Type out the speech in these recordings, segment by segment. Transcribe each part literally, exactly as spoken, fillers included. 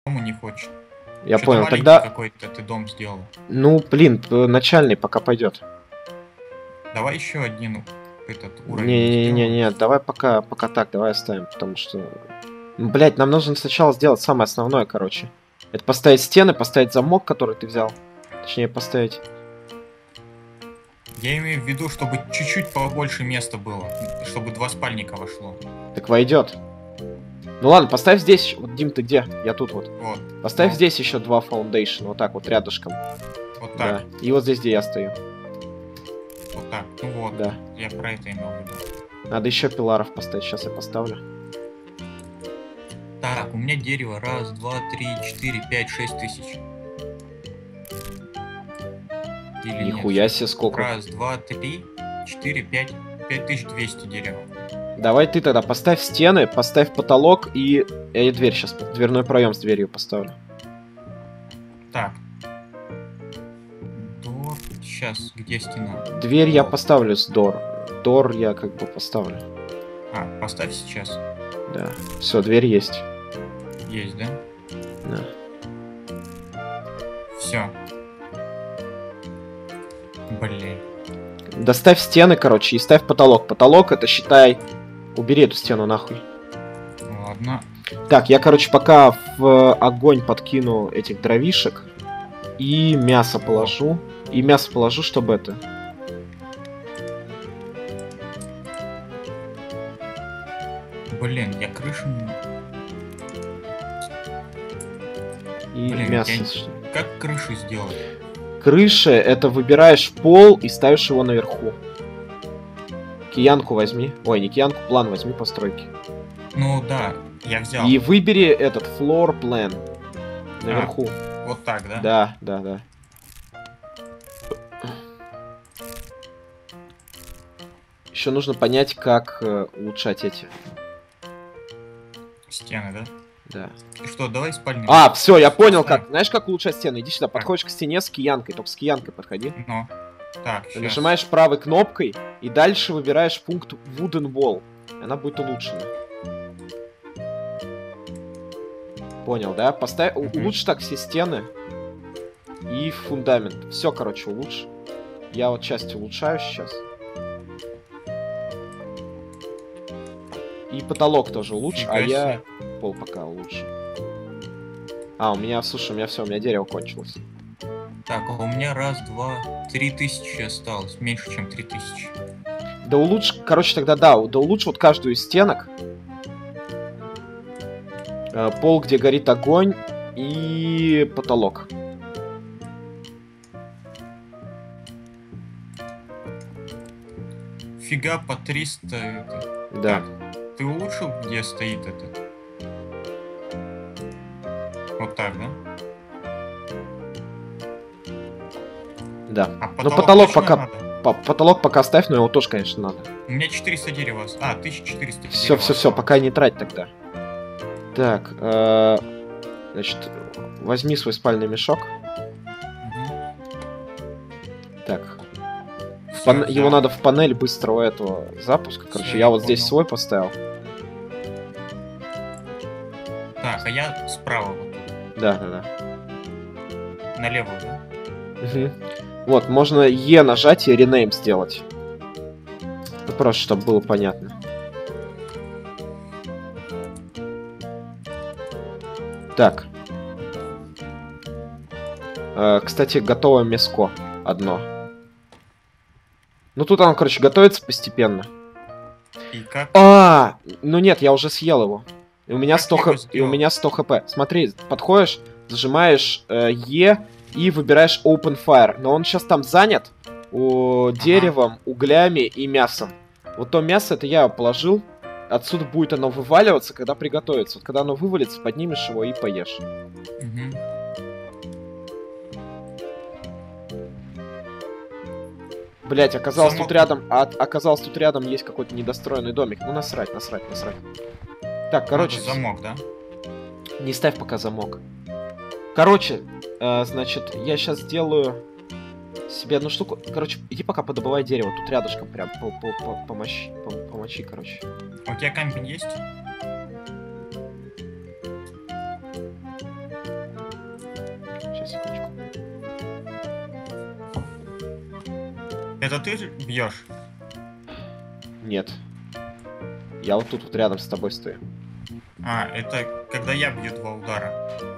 не хочешь. Я понял, тогда... какой-то ты дом сделал. Ну, блин, начальный пока пойдет. Давай еще один этот уровень. Не-не-не-не, давай пока, пока так, давай оставим, потому что... Блять, нам нужно сначала сделать самое основное, короче. Это поставить стены, поставить замок, который ты взял. Точнее, поставить... Я имею в виду, чтобы чуть-чуть побольше места было, чтобы два спальника вошло. Так войдет. Ну ладно, поставь здесь. Вот, Дим, ты где? Я тут вот. Вот. Поставь вот. здесь еще два foundation, вот так вот рядышком. Вот так. Да. И вот здесь, где я стою. Вот так. Ну вот. Да. Я про это имел в виду. Надо еще пиларов поставить. Сейчас я поставлю. Так, у меня дерево. Раз, два, три, четыре, пять, шесть тысяч. Или Нихуя нет? себе сколько. Раз, два, три, четыре, пять. Пять тысяч двести дерева. Давай ты тогда поставь стены, поставь потолок и... Я дверь сейчас, дверной проем с дверью поставлю. Так. Дор. Сейчас, где стена? Дверь я поставлю с дор. Дор я как бы поставлю. А, поставь сейчас. Да. Все, дверь есть. Есть, да? Да. Все. Блин. Доставь стены, короче, и ставь потолок. Потолок это, считай... Убери эту стену нахуй. Ладно. Так, я, короче, пока в огонь подкину этих дровишек. И мясо положу. И мясо положу, чтобы это... Блин, я крышу... И Блин, мясо. я... Как крышу сделать? Крыша это выбираешь пол и ставишь его наверху. Киянку возьми. Ой, не киянку, план возьми постройки. Ну да, я взял. И выбери этот floor plan. Наверху. А, вот так, да? Да, да, да. Еще нужно понять, как э, улучшать эти. Стены, да? Да. И что, давай спальник. А, все, я понял как. Знаешь, как улучшать стены? Иди сюда, подходишь к стене с киянкой, только с киянкой подходи. Ну. Так, Ты сейчас. нажимаешь правой кнопкой и дальше выбираешь пункт Wooden Wall. Она будет улучшена. Понял, да? Поставь, Mm-hmm. улучши так все стены и фундамент. Все, короче, улучши. Я вот часть улучшаю сейчас. И потолок тоже улучши, Фига а себе. я пол пока улучшу. А, у меня, слушай, у меня все, у меня дерево кончилось. Так, а у меня раз, два, три тысячи осталось. Меньше, чем три тысячи. Да улучши, короче, тогда да, да улучши вот каждую из стенок. Э, пол, где горит огонь, и потолок. Фига по триста это. Да. Так, ты улучшил, где стоит этот? Вот так, да? Да. А Ну потолок, потолок точно пока... надо? По потолок пока ставь, но его тоже, конечно, надо. У меня четыреста дерева. А, тысяча четыреста. Все, все, все, пока не трать тогда. Так, э, значит, возьми свой спальный мешок. Угу. Так. В Всё, пан... взял. Его надо в панель быстрого этого запуска. Короче, Всё, я я вот здесь понял. свой поставил. Так, а я справа вот тут. Да, да, да. На левую, да? Угу. Вот, можно Е нажать и ренейм сделать. Ну, просто, чтобы было понятно. Так. Э, кстати, готовое мяско. Одно. Ну, тут оно, короче, готовится постепенно. И как? А, ну нет, я уже съел его. И у меня Как сто ты его хп. И у сделал? меня сто хп. Смотри, подходишь, зажимаешь э, Е и выбираешь Open Fire. Но он сейчас там занят у, деревом, углями и мясом. Вот то мясо, это я положил. Отсюда будет оно вываливаться, когда приготовится. Вот когда оно вывалится, поднимешь его и поешь. Угу. Блять, оказалось Само- тут рядом. А, оказалось тут рядом есть какой-то недостроенный домик. Ну насрать, насрать, насрать. Так, короче. Надо замок, да? Не ставь пока замок. Короче, э, значит, я сейчас сделаю себе одну штуку. Короче, иди пока подобывай дерево. Тут рядышком прям по по по помощи, по помочи, короче. А у тебя камень есть? секундочку. Это ты же бьешь? Нет. Я вот тут вот рядом с тобой стою. А, это когда я бью два удара.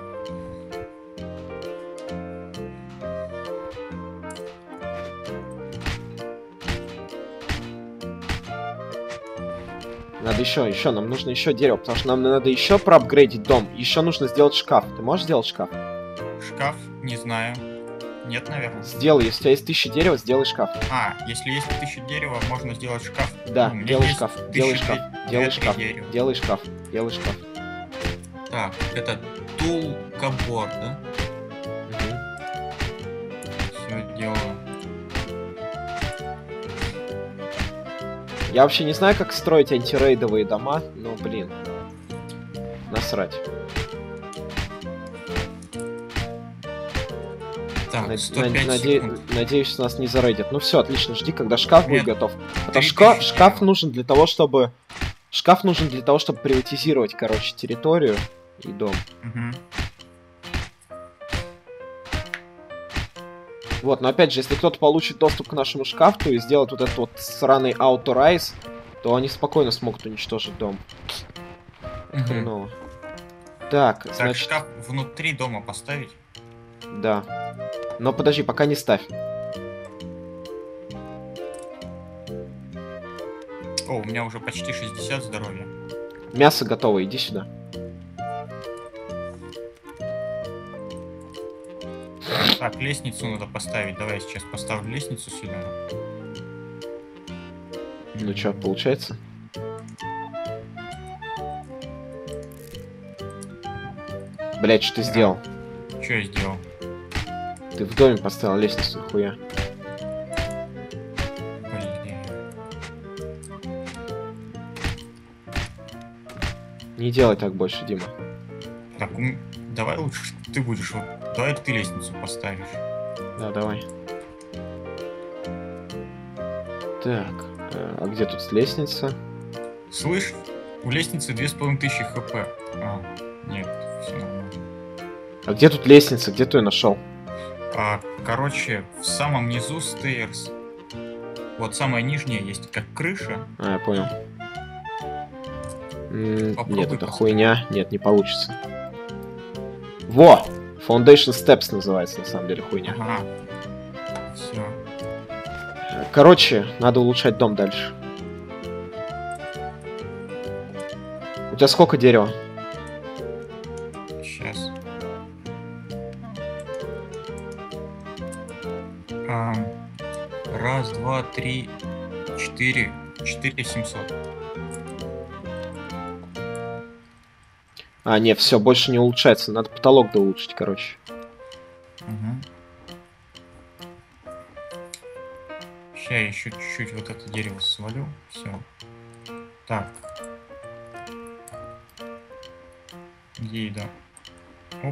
Надо еще, еще, нам нужно еще дерево, потому что нам надо еще проапгрейдить дом. Еще нужно сделать шкаф. Ты можешь сделать шкаф? Шкаф? Не знаю. Нет, наверное. Сделай, если у тебя есть тысяча дерева, сделай шкаф. А, если есть тысяча дерева, можно сделать шкаф. Да, Ну, у меня делай есть шкаф, делай тысяча шкаф, две- делай две-три шкаф, дерева. делай шкаф, делай шкаф. Так, это тул кабор, да? Мгм. Все делаю. Я вообще не знаю, как строить антирейдовые дома, но, блин, насрать. Так, Над- сто пять над- наде- секунд. Надеюсь, нас не зарейдят. Ну все, отлично, жди, когда шкаф будет Нет, готов. Потому три что шкаф, тысячи шкаф дерева. нужен для того, чтобы... Шкаф нужен для того, чтобы приватизировать, короче, территорию и дом. Мгм. Вот, но опять же, если кто-то получит доступ к нашему шкафу и сделает вот этот вот сраный auto-rise, то они спокойно смогут уничтожить дом. Мгм. Хреново. Так, Так, значит, шкаф внутри дома поставить? да. Но подожди, пока не ставь. О, у меня уже почти шестьдесят здоровья. Мясо готово, иди сюда. Так, лестницу надо поставить. Давай я сейчас поставлю лестницу сюда. Ну чё, получается? Блять, что ты сделал? Что я сделал? Ты в доме поставил лестницу, нахуя? Блин. Не делай так больше, Дима. Так, ум- давай лучше ты будешь. Вот, давай ты лестницу поставишь. Да, давай. Так, э, а где тут лестница? Слышь, у лестницы две с половиной тысячи хп. А, нет, все нормально. А где тут лестница? Где ты ее нашел? А, короче, в самом низу stairs. Вот самая нижняя есть как крыша. А, я понял. М, Попробуй нет, это поставь. хуйня. Нет, не получится. Во! Foundation Steps называется, на самом деле, хуйня. Ага. Все. Короче, надо улучшать дом дальше. У тебя сколько дерева? Сейчас. А, раз, два, три, четыре. Четыре семьсот. А, не, все, больше не улучшается. Надо потолок доулучшить, короче. Сейчас я еще чуть-чуть вот это дерево свалю. Все. Так. Где еда? Оп.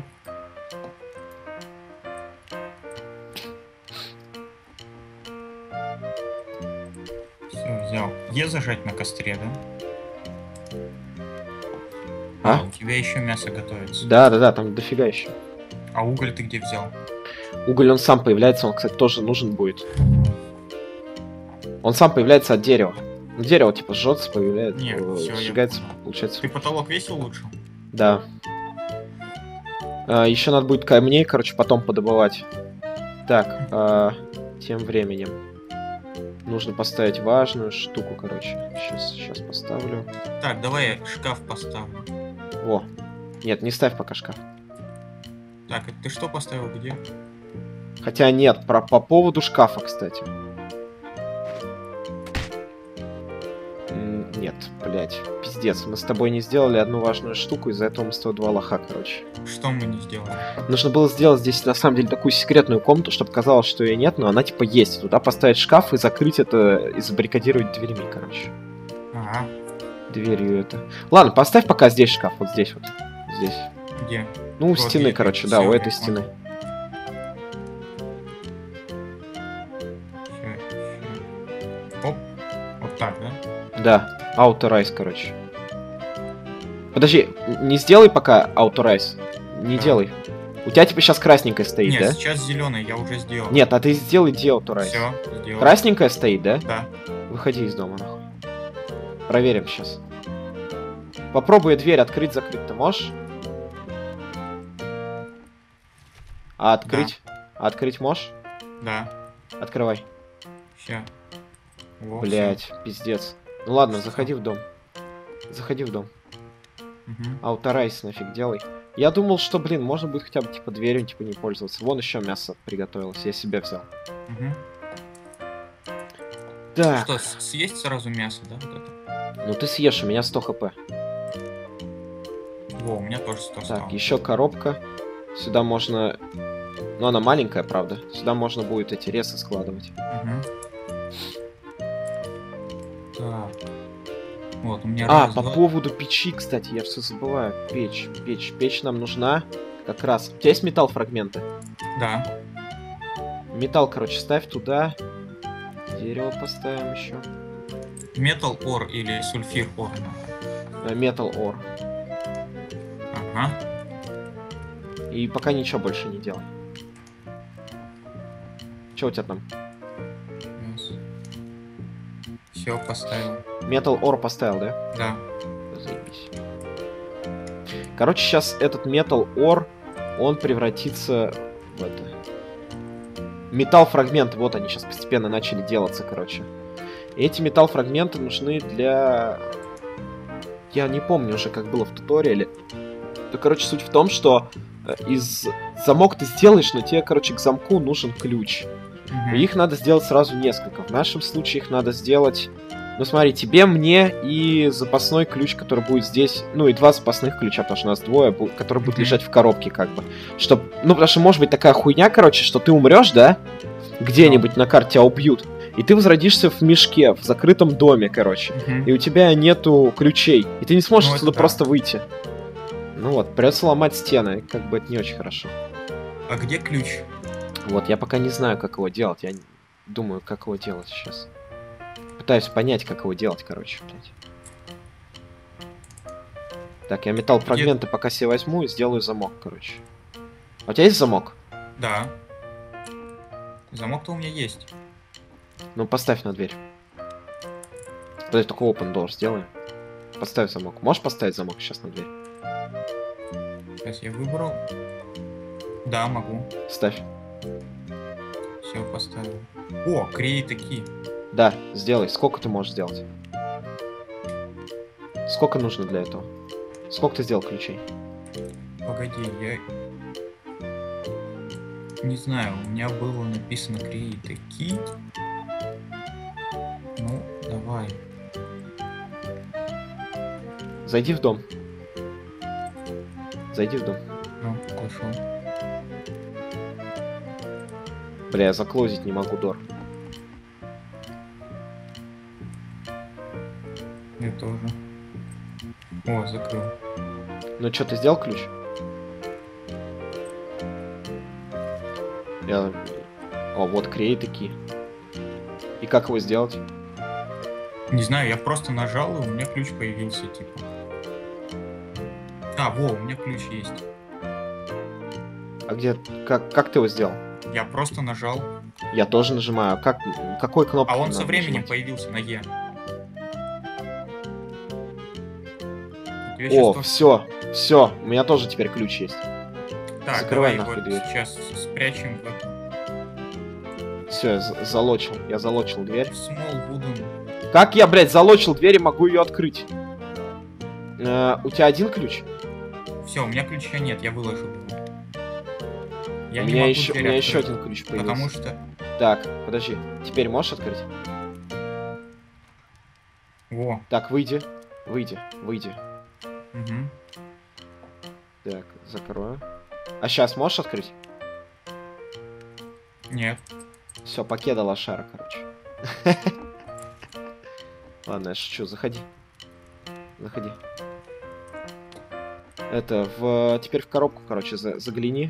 Все, взял. Е зажать на костре, да? А? У тебя еще мясо готовится. Да, да, да, там дофига еще. А уголь ты где взял? Уголь, он сам появляется, он, кстати, тоже нужен будет. Он сам появляется от дерева. Ну, дерево, типа, жжется, появляется, Нет, э, всё, я сжигается, понял. получается. Ты потолок весь улучшил? Да. А, еще надо будет камней, короче, потом подобывать. Так, а, тем временем. Нужно поставить важную штуку, короче. Сейчас, сейчас поставлю. Так, давай я шкаф поставлю. Во. Нет, не ставь пока шкаф. Так, это ты что поставил где? Хотя нет, про, по поводу шкафа, кстати. М, Нет, блять, пиздец. Мы с тобой не сделали одну важную штуку, из-за этого мы с тобой два лоха, короче. Что мы не сделали? Нужно было сделать здесь, на самом деле, такую секретную комнату, чтобы казалось, что ее нет, но она типа есть. Туда поставить шкаф и закрыть это, и забаррикадировать дверьми, короче. Ага. Дверью это. Ладно, поставь пока здесь шкаф, вот здесь вот. Здесь. Где? Ну, у Вот стены, я- короче, да, всё, у я этой понял. стены. Ща, ща. Оп. Вот так, да? Да, auto-rise, короче. Подожди, н- не сделай пока auto-rise. Не Да. делай. У тебя типа сейчас красненькая стоит, Нет, да? сейчас зеленый, я уже сделал. Нет, а ты сделай дело, Турайс. Все, сделал. Красненькая стоит, да? Да. Выходи из дома, нахуй. Проверим сейчас. Попробуй дверь открыть, закрыть ты можешь? А открыть? А открыть можешь? Да. Открывай. Ща. Во, Блять, пиздец. Ну ладно, заходи в дом. Заходи в дом. всё. Мгм. Ауторайс нафиг делай. Я думал, что, блин, можно будет хотя бы типа дверью типа не пользоваться. Вон еще мясо приготовилось, я себе взял. Мгм. Так, Что, с- съесть сразу мясо, да? Вот это? ну ты съешь, у меня сто хп. Во, у меня тоже сто стало. Так, еще коробка. Сюда можно... Ну, она маленькая, правда. Сюда можно будет эти ресы складывать. Мгм. Так. Вот, у меня А, раз, по два- поводу печи, кстати, я все забываю. Печь, печь. Печь нам нужна как раз. У тебя есть металл фрагменты? Да. Металл, короче, ставь туда. Дерево поставим еще. Метал ор или сульфир ор. Металл ор. Ага. И пока ничего больше не делай. Че у тебя там? Все, поставил. Металл ор поставил, да? Да. Заебись. Короче, сейчас этот металл ор, он превратится в это. Металл фрагменты, вот они сейчас постепенно начали делаться, короче. И эти металл фрагменты нужны для... Я не помню уже, как было в туториале. То, короче, суть в том, что э, из замок ты сделаешь, но тебе, короче, к замку нужен ключ. Мгм. И их надо сделать сразу несколько. В нашем случае их надо сделать... Ну смотри, тебе, мне и запасной ключ, который будет здесь. Ну и два запасных ключа, потому что у нас двое, бу- которые будут Мгм. лежать в коробке, как бы. Чтоб... Ну, потому что может быть такая хуйня, короче, что ты умрешь, да? Где-нибудь на карте тебя убьют. И ты возродишься в мешке, в закрытом доме, короче. Мгм. И у тебя нету ключей. И ты не сможешь Ну, это отсюда да. просто выйти. Ну вот, придется ломать стены. Как бы это не очень хорошо. А где ключ? Вот, я пока не знаю, как его делать. Я не- думаю, как его делать сейчас. Пытаюсь понять, как его делать, короче, блядь. Так, я металл фрагменты пока себе возьму и сделаю замок, короче. А у тебя есть замок? Да. Замок-то у меня есть. Ну, поставь на дверь. Подожди, только open door сделаем. Поставь замок. Можешь поставить замок сейчас на дверь? Сейчас я выбрал. Да, могу. Ставь. Все, поставил. О, create key. Да, сделай. Сколько ты можешь сделать? Сколько нужно для этого? Сколько ты сделал ключей? Погоди, я... Не знаю, у меня было написано create key. Ну, давай. Зайди в дом. Зайди в дом. Ну, зашел. Бля, я заклозить не могу, Дор. Я тоже. О, закрыл. Ну что, ты сделал ключ? Я... О, вот create key. И как его сделать? Не знаю, я просто нажал, и у меня ключ появился, типа. А, во, у меня ключ есть. А где... Как, как ты его сделал? Я просто нажал, Я тоже нажимаю. А Как... Какой кнопкой а он со надо временем нажимать? появился на Е. Вот я О, щас все, все, у меня тоже теперь ключ есть. тоже- Так, закрывай давай нахуй вот дверь. сейчас спрячем в Все, я за- залочил, я залочил дверь. small wooden. Как я, блядь, залочил дверь и могу ее открыть? Э, у тебя один ключ? Все, у меня ключа нет, я выложил его. Я у не меня могу еще, у дверь меня еще открыть, один ключ появился. потому что... Так, подожди, теперь можешь открыть? Во. Так, выйди, выйди, выйди. Мгм. Так, закрою. А сейчас можешь открыть? Нет. Все, покеда лошара, короче. Ладно, я шучу, заходи. Заходи. Это, в... теперь в коробку, короче, за- загляни.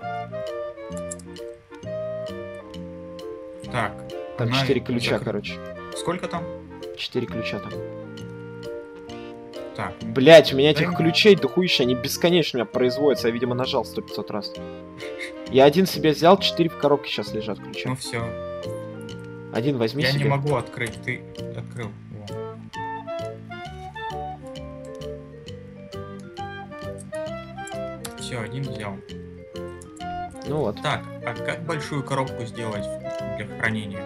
Так. Там четыре она ключа, закры- короче. Сколько там? Четыре ключа там. Так, Блять, у меня этих Дай- ключей дохуища, они бесконечно у меня производятся. Я, видимо, нажал сто пятьсот раз. Я один себе взял, четыре в коробке сейчас лежат ключа. ну все. Один возьми Я себе. не могу открыть, ты открыл. Все, один взял. Ну вот. Так, а как большую коробку сделать для хранения?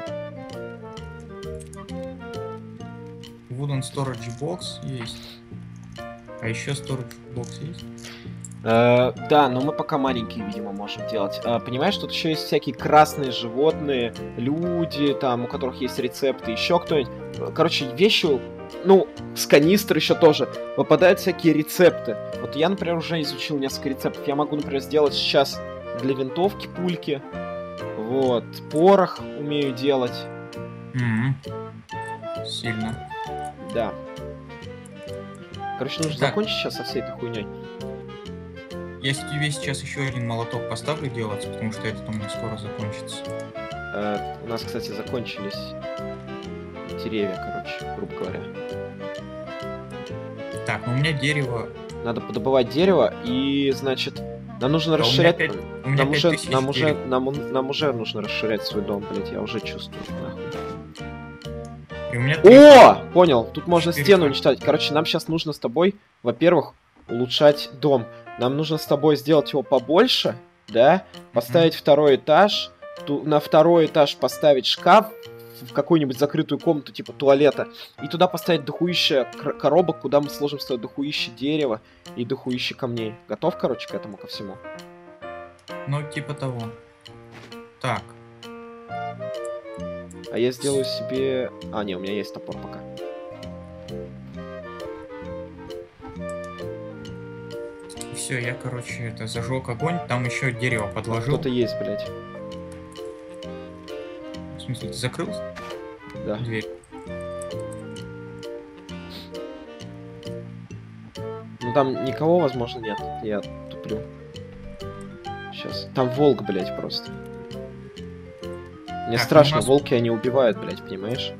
Wooden Storage Box есть. А еще Storage Box есть? Э, да, но мы пока маленькие, видимо, можем делать. Э, понимаешь, тут еще есть всякие красные животные, люди, там, у которых есть рецепты, еще кто-нибудь. Э, Короче, вещи, ну, с канистр еще тоже попадают всякие рецепты. Вот я, например, уже изучил несколько рецептов. Я могу, например, сделать сейчас для винтовки пульки. Вот. Порох умею делать. М, Сильно. Да. Короче, нужно Так. закончить сейчас со всей этой хуйней. Я тебе сейчас еще один молоток поставлю делать, потому что этот у меня скоро закончится. Э, у нас, кстати, закончились деревья, короче, грубо говоря. Так, ну у меня дерево... Надо подобывать дерево, и, значит, нам нужно Да, у меня расширять... пять- у меня нам, пять уже, тысяч нам, уже, дерева. нам, у- нам уже нужно расширять свой дом, блять, я уже чувствую, нахуй. И у меня три О! Понял, тут можно Четыре стену факела. уничтожить. Короче, нам сейчас нужно с тобой, во-первых, улучшать дом. Нам нужно с тобой сделать его побольше, да? Поставить второй этаж, ту- на второй этаж поставить шкаф в какую-нибудь закрытую комнату, типа туалета, и туда поставить дохуище кр- коробок, куда мы сложим с тобой дохуище дерева и дохуище камней. Готов, короче, к этому ко всему? Ну, типа того. Так, А я сделаю себе... А, не, у меня есть топор пока. все, я, короче, это зажег огонь, там еще дерево подложил. Кто-то есть, блядь. В смысле, ты закрыл Да. дверь? Ну там никого, возможно, нет. Я туплю. Сейчас. Там волк, блядь, просто. Мне Так, страшно, у нас- волки они убивают, блядь, понимаешь?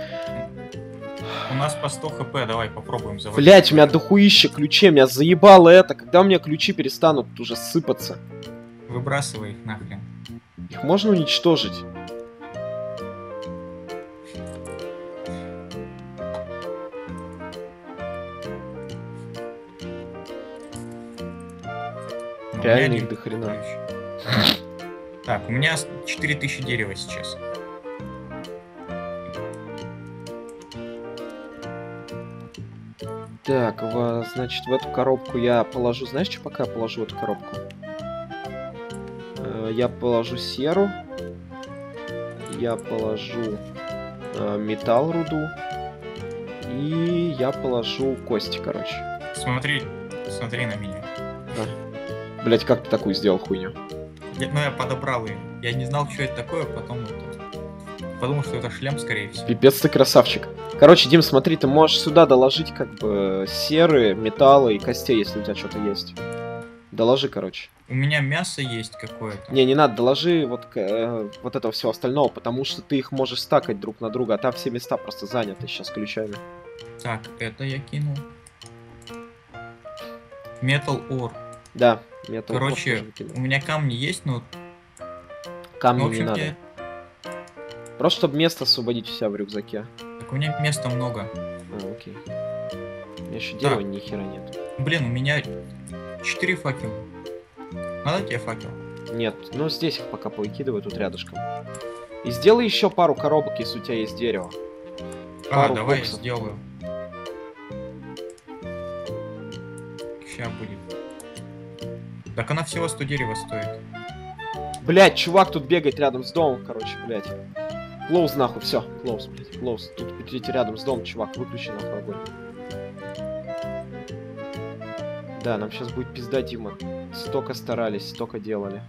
У нас по сто хп, давай попробуем заводить. Блядь, у меня дохуище ключей, меня заебало это. Когда у меня ключи перестанут уже сыпаться? Выбрасывай их нахрен. Их можно уничтожить? Ну, у Реально меня их один до хрена. ключ. Так, у меня четыре тысячи дерева сейчас. Так, в- значит, в эту коробку я положу... Знаешь, что пока я положу в эту коробку? Э, Я положу серу. Я положу э, металл, руду. И я положу кости, короче. Смотри, смотри на меня. Блять, как ты такую сделал хуйню? Я- ну, я подобрал ее. Я не знал, что это такое, потом это... подумал, что это шлем, скорее всего. Пипец ты красавчик. Короче, Дим, смотри, ты можешь сюда доложить как бы серы, металла и костей, если у тебя что-то есть. Доложи, короче. У меня мясо есть какое-то. Не, не надо, доложи вот, к- э, вот этого всего остального, потому что ты их можешь стакать друг на друга, а там все места просто заняты сейчас ключами. Так, это я кинул. Metal Ore. Да, металл. Короче, тоже выкинул. у меня камни есть, но... Камни ну, в не общем, надо. я- Просто чтобы место освободить у себя в рюкзаке. Так у меня места много. А, окей. У меня еще дерева Так. ни хера нет. Блин, у меня четыре факела. Надо тебе факел? Нет, ну здесь их пока повыкидываю, тут рядышком. И сделай еще пару коробок, если у тебя есть дерево. А, Пару давай боксов. я сделаю. Сейчас будет. Так она всего сто дерева стоит. Блять, чувак тут бегает рядом с домом, короче, блять. Клоуз нахуй, все, клоуз, блять, клоуз. Тут идите рядом с домом, чувак, выключи нахуй огонь. Да, нам сейчас будет пизда, Дима. Столько старались, столько делали.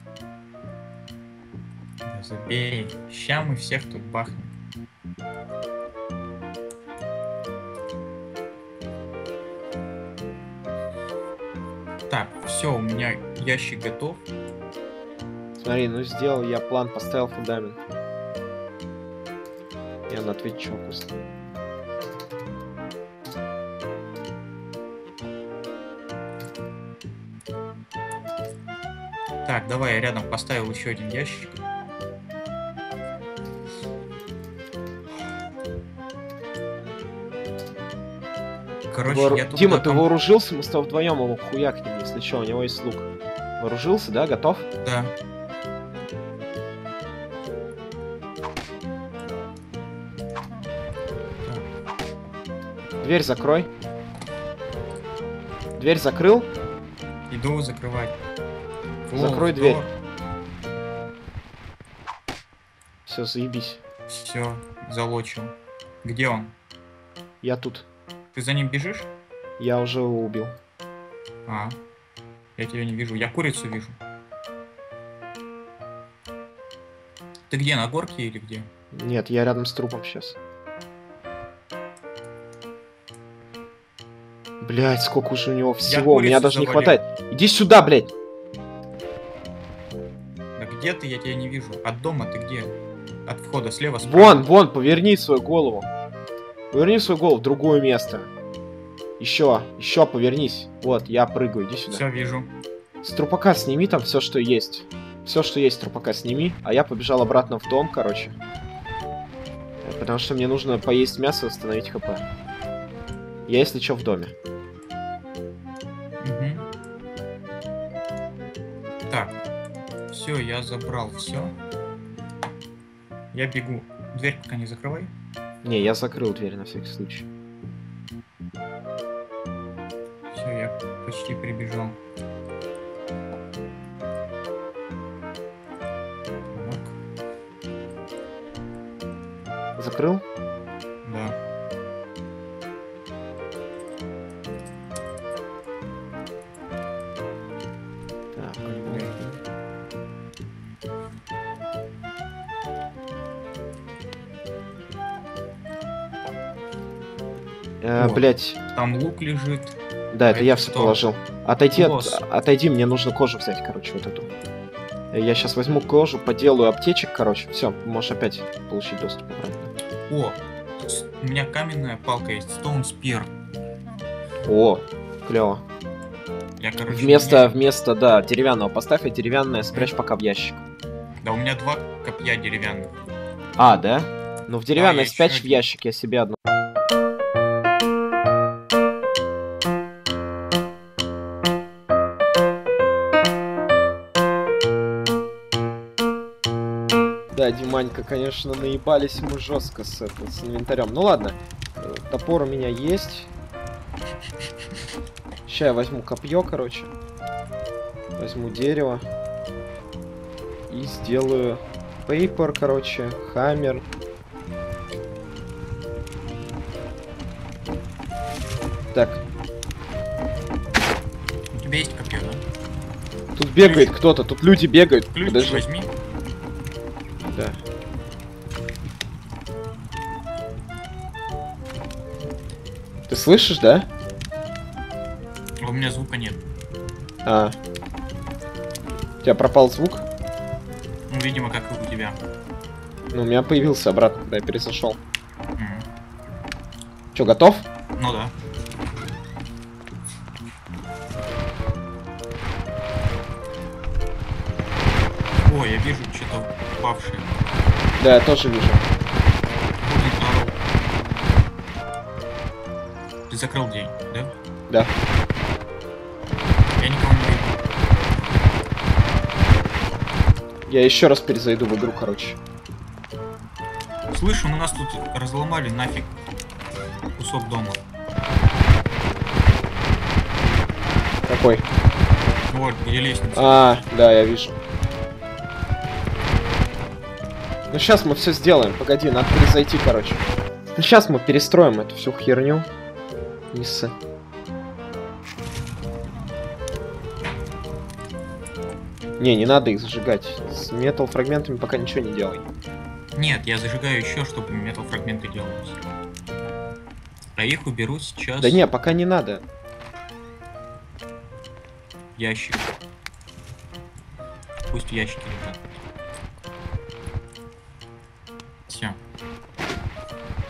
Да забей. Ща мы всех тут бахнем. Так, все, у меня ящик готов. Смотри, ну сделал я план, поставил фундамент. Я на ответ чуваку. Так, давай я рядом поставил еще один ящик. Короче, Вор- я тут Дима, на ты ком- вооружился, мы с тобой вдвоем его хуякнем, если что, у него есть лук. Вооружился, да? Готов? Да. Дверь закрой. Дверь закрыл? Иду закрывать. Закрой дверь. Все, заебись. Все, залочил. Где он? Я тут. Ты за ним бежишь? Я уже его убил. А, я тебя не вижу. Я курицу вижу. Ты где, на горке или где? Нет, я рядом с трупом сейчас. Блять, сколько уже у него всего, курицу меня даже не завалил. хватает. Иди сюда, блять. Да где ты? Я тебя не вижу. От дома ты где? От входа слева, справа? Вон, вон, поверни свою голову. Поверни свою голову в другое место. Еще, еще повернись. Вот, я прыгаю, иди сюда. Все, вижу. С трупака сними там все, что есть. Все, что есть, с трупака сними. А я побежал обратно в дом, короче. Э, Потому что мне нужно поесть мясо, восстановить хп. Я, если что, в доме. Мгм. Так. Все, я забрал все. Я бегу. Дверь пока не закрывай. Не, я закрыл дверь на всякий случай. Все, я почти прибежал. Так, Закрыл? да. Так, Э, О. блять. Там лук лежит. Да, это А я это все что? положил. Отойди, от, Босс. отойди, мне нужно кожу взять, короче, вот эту. Э, Я сейчас возьму кожу, поделаю аптечек, короче. Все, можешь опять получить доступ обратно. О, с- у меня каменная палка есть. Stone Spear. О, клево. Я, короче, Вместо, у меня- вместо, да, деревянного поставь, а деревянное спрячь пока в ящик. Да, у меня два копья деревянных. А, да? Ну в деревянное я спрячь ещё в один. ящик, я себе одну. Да, Диманька, конечно, наебались мы жестко с, это, с инвентарем. Ну ладно, э, топор у меня есть. Сейчас я возьму копье, короче. Возьму дерево. И сделаю пейпер, короче, хаммер. Так, У тебя есть копье, да? тут бегает кто-то, тут люди бегают. Ключ Подожди. возьми. Да. Ты слышишь, да? У меня звука нет. А. У тебя пропал звук? Ну, видимо, как и у тебя. Ну, у меня появился обратно, когда я перезашел. Мгм. Че, готов? Ну да. О, я вижу что-то упавшее. Да, я тоже вижу. Вот он орал. Ты закрыл день, да? Да. Я никого не вижу. Я еще раз перезайду в игру, короче. Слышь, у нас тут разломали нафиг кусок дома. Какой? Вот, где лестница. А, да, я вижу. Ну сейчас мы все сделаем. Погоди, надо перезайти, короче. Ну сейчас мы перестроим эту всю херню. Не ссы. Не, не надо их зажигать. С метал фрагментами пока ничего не делай. Нет, я зажигаю еще, чтобы метал фрагменты делались. А их уберу сейчас. Да не, пока не надо. Ящик. Пусть в ящике лежат. Все.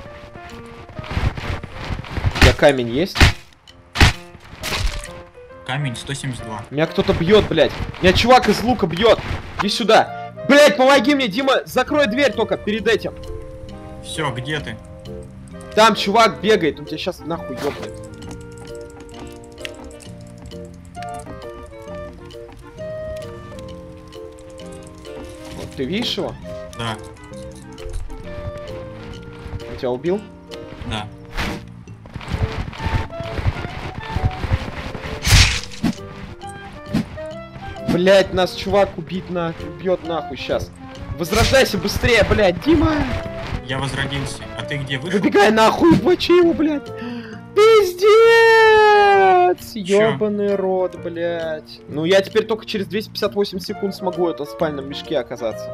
У тебя камень есть? камень сто семьдесят два. Меня кто-то бьет, блядь. Меня чувак из лука бьет. Иди сюда. Блядь, помоги мне, Дима. Закрой дверь только перед этим. Все, где ты? Там чувак бегает. Он тебя сейчас нахуй ёбнет. Вот ты видишь его? Да, Он тебя убил? да. Блять, нас чувак убить на... убьет нахуй сейчас. Возрождайся быстрее, блядь, Дима! Я возродился. А ты где вышел? Выбегай нахуй, мочи его, блядь! Пиздец! Ёбаный рот, блядь. Ну я теперь только через двести пятьдесят восемь секунд смогу это в спальном мешке оказаться.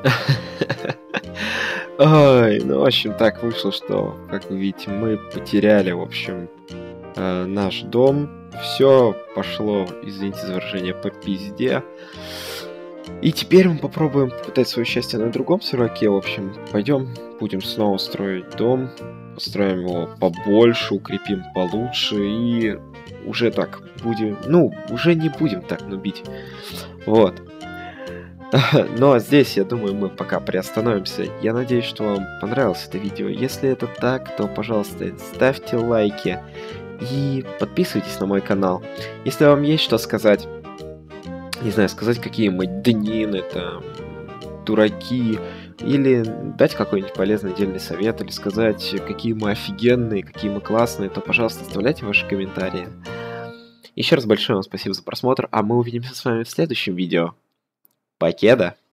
Ой, ну в общем так вышло, что, как вы видите, мы потеряли, в общем, э, наш дом. Все пошло, извините за выражение, по пизде. И теперь мы попробуем попытать свое счастье на другом серваке. В общем, пойдем, будем снова строить дом. Построим его побольше, укрепим получше. И уже так будем... Ну, уже не будем так нубить. Вот. Но здесь, я думаю, мы пока приостановимся. Я надеюсь, что вам понравилось это видео. Если это так, то, пожалуйста, ставьте лайки. И подписывайтесь на мой канал. Если вам есть что сказать, не знаю, сказать, какие мы днины, там, дураки, или дать какой-нибудь полезный отдельный совет, или сказать, какие мы офигенные, какие мы классные, то, пожалуйста, оставляйте ваши комментарии. Еще раз большое вам спасибо за просмотр, а мы увидимся с вами в следующем видео. Покеда!